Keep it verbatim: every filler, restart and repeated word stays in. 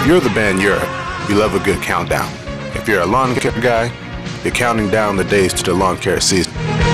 you're the band Europe, you love a good countdown. If you're a lawn care guy, you're counting down the days to the lawn care season.